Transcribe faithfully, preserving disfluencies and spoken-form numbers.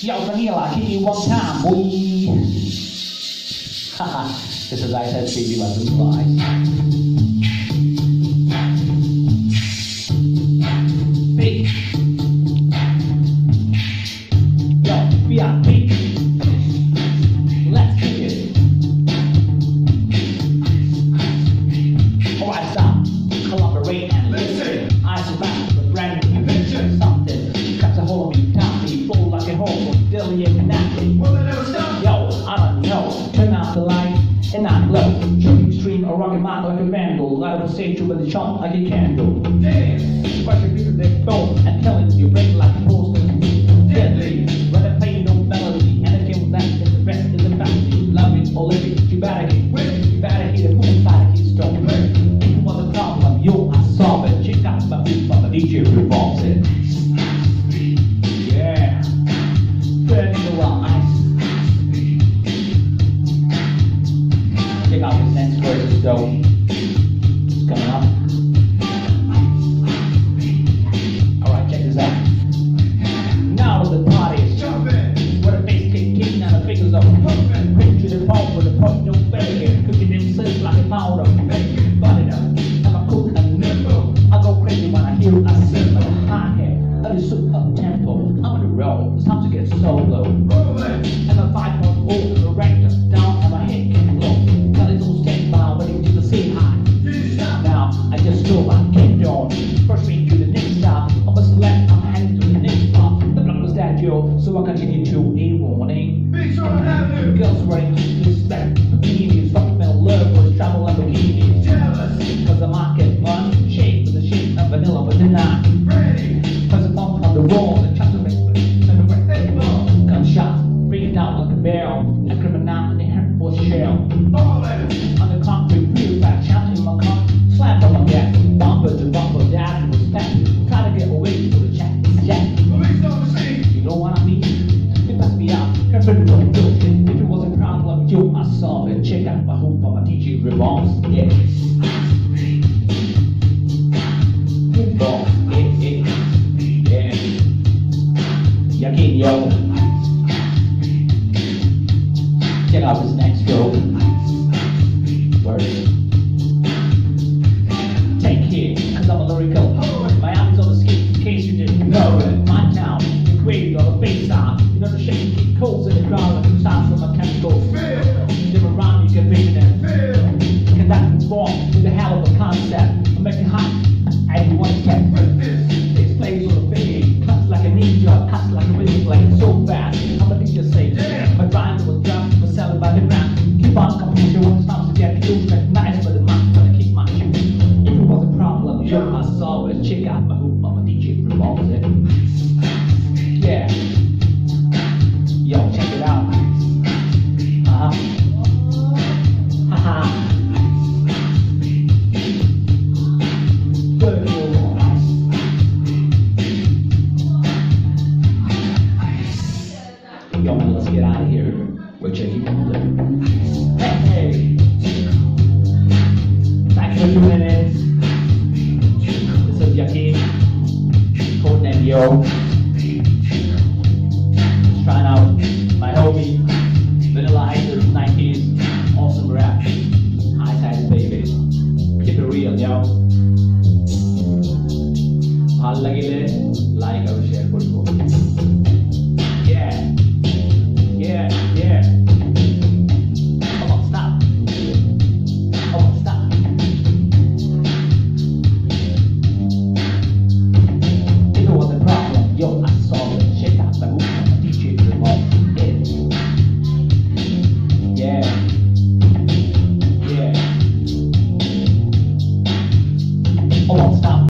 Yo, Vanilla, hit me one time, boy. Haha, just as I said, baby, my blue eyes. Big. Yo, V I P. Let's kick it. Alright, stop. Collaborate and listen. I survive with brand new invention. Something grabs a hold of me, can't be full like a hole. Dilly and nasty. Will it never stop? Yo, I don't know. Turn out the light and I glow. Shooting stream or rocking mouth like a vandal. Light up the stage with a shot like a candle. Damn. Crushing people their bone and telling you break like a poster. Deadly. When I play no melody and I came back and the rest is a fantasy. Love it or live it. You better get with it. You better hit a full side keep strong. If you want the problem, yo, I solve it. Check out my beat from the D J revolves it. Yeah. Burning the lights. Check out this next verse, though. It's coming up. Alright, check this out. Now the party is jumping. Where the bass kick kicking and the fingers are pumping. Quick to the phone with a pot, no bacon. Cooking themselves like a powder. Bacon, butter up. I'm a cook and nimble. I go crazy when I hear a cymbal. High hat, a super up tempo. I'm on the road, it's time to get solo. And the five point oh, the rector down and my head can blow. Got it all stand by, waiting to the say hi. Now I just go my head on. First me to the next stop. I must left, I'm heading to the next spot. The block was that yo, so I continue to a warning. Girls running to respect bikinis, fundamental love was travel like bikinis. Jealous, cause the market run shake with the shape of vanilla but not ready. Cause the funk on the wall, the chapter makes and the rectangle. Gunshot, bring it down like a barrel. A criminal in the hair for shell. On the concrete, real back, shouting my car. Slap on my gas, bumper to bumper, dash was fast. Try to get away from the jack, it's jack. You know what I mean? It passed me out, everybody don't do it. If it was a problem, yo, I solve it. Check out my hoop on my D J revolves, yeah. Revolves, yeah, yeah, yeah. Yakin, yo. Check out this next stroke. Verse. Take care, cause I'm a lyrical poet. My eyes on the skin, in case you didn't know it. My town, the grave on the bass side. You know the shaking keep coals in the ground like two sides of my chemical. Live around you, get vision and feel. Conducting form with a hell of a concept. I make it hot, I do one step. This plays on the fade, cuts like a ninja, cuts like a rhythm, like it's so fast. I'm a ninja say, my rhymes was dropped, was selling by the ground. Keep on coming,